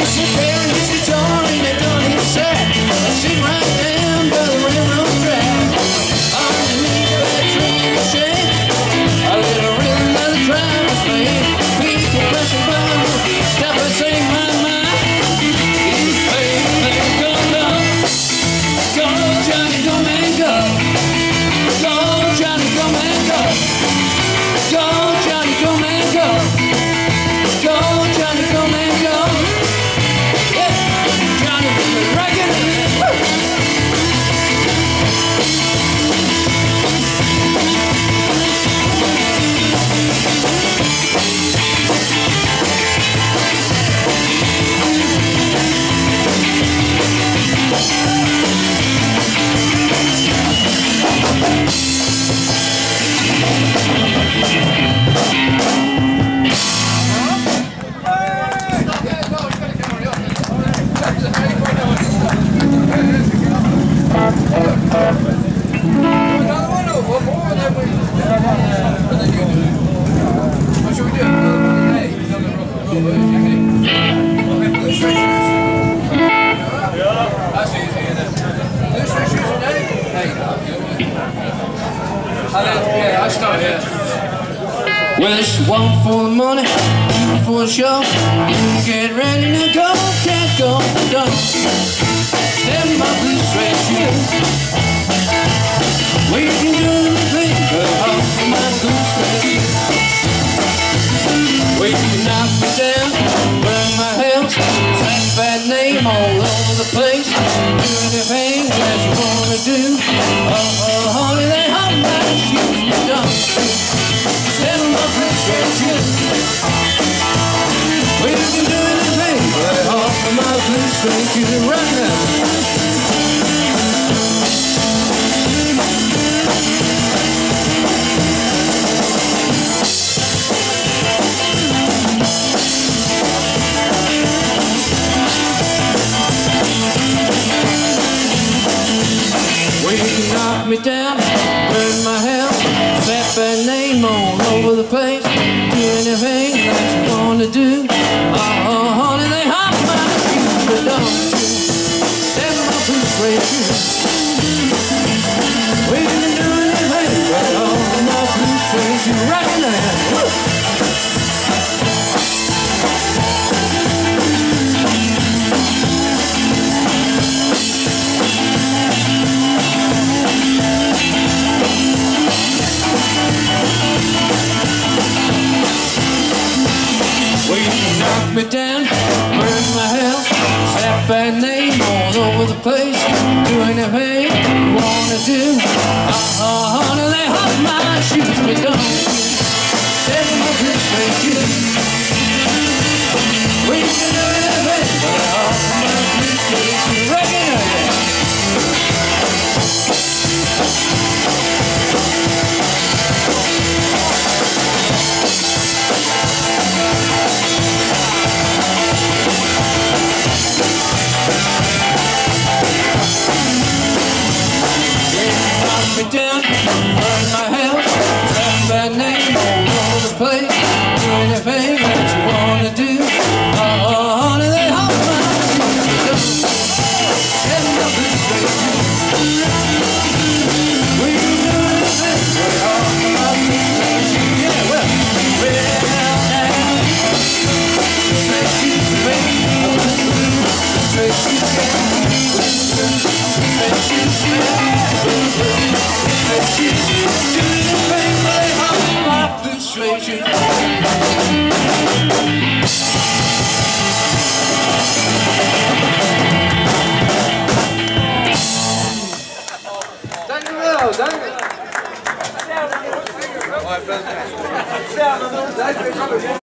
used to bear and used to torn and they done his sack. I sit right down by the railroad track. Underneath that tree in the shade, a little rhythm of the crowd was playing. People pressing buttons, stop and sing my mind. He's playing, go, go. Go, Johnny, go, man, go. Go, Johnny, go, man, go. Go, Johnny, go, man, go. Go, Johnny, go, man, go. Yeah, Johnny, rockin' it. Well, it's one for the money, two for the show. Get ready to go, can't go, don't. Step in my blue suede shoes. We can do anything but off my blue suede shoes. We can knock me down, burn my house, slap that name all over the place. Do anything that you wanna do. Oh, honey, they hop my shoes, but don't. Step in my blue suede shoes. We can do anything but off my blue suede shoes right now. We can knock me down, burn my house, slap that name all over the place. Do anything that you wanna do. Oh, honey, they hop my shoes, but don't step in my blue suede shoes. We can do anything but all in my blue suede shoes. Rockin' that. Knock me down, burn my house, slap that name all over the place. Do anything you wanna do. Oh, honey, they hop my shoes, but don't step in my blue suede shoes. We can do anything but hop my blue suede shoes. Reckon it. Me down, burn my house, slap that name all over the place. Do anything that you wanna do. Oh, honey, they hop my shoes. Step in my blue suede shoes. We can do anything but hop my blue suede shoes. Yeah, well, now, blue suede shoes, baby. Blue suede shoes, blue suede shoes, baby. Dank u wel, dank u.